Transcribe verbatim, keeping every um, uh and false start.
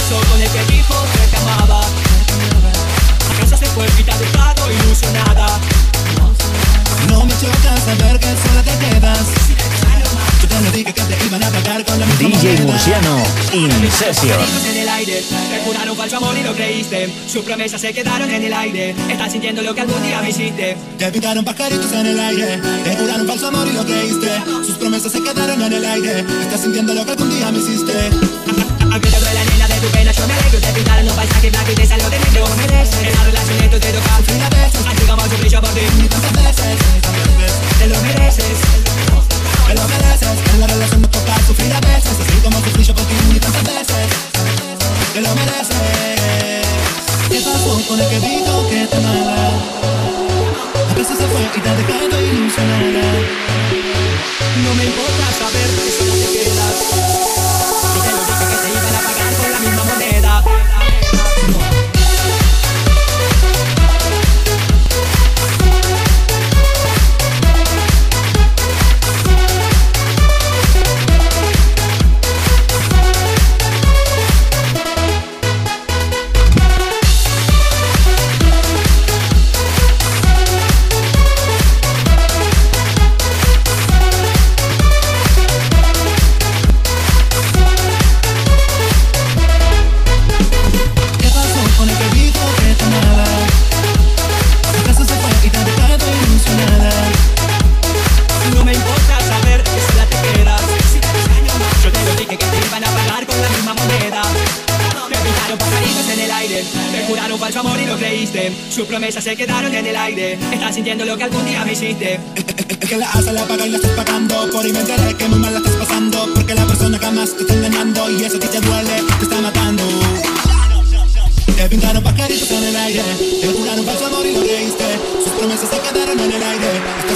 pasó con el que dijo que te amaba? ¿Acaso se fue y te ha dejado ilusionada? No me choca saber que sola te quedas. Yo te lo dije que te iban a pagar con la misma D J moneda. Murciano in session. En el aire, te juraron falso amor y lo creíste. Sus promesas se quedaron en el aire. Estás sintiendo lo que algún día me hiciste. Te pintaron pajaritos en el aire. Te juraron falso amor y lo creíste. Sus promesas se quedaron en el aire. Estás sintiendo lo que algún día me hiciste. Aunque te duele la nena de tu pena, yo me alegro. Te pintaron un paisaje blanco y te salió de negro. En la relación esto te toca sufrir a veces. Así como yo brillo por ti. Y tantas veces, Te lo mereces. te lo mereces. En la relación nos toca sufrir a veces. Así como sufrí yo por ti y tantas veces. Te lo mereces. ¿Qué pasó con el que dijo que te amaba? ¿Acaso se fue y te ha dejado ilusionada? No me importa saber que sola te quedas. Yo te lo dije que te iban a pagar con la misma moneda. Sus promesas se quedaron en el aire. Estás sintiendo lo que algún día me hiciste. Es que la hace la paga y la estás pagando. Por ahí me enteré que muy mal la estás pasando. Porque la persona jamás te está engañando. Y eso a ti te duele, te está matando. Te pintaron pajaritos en el aire. Te juraron falso amor y lo creíste. Sus promesas se quedaron en el aire.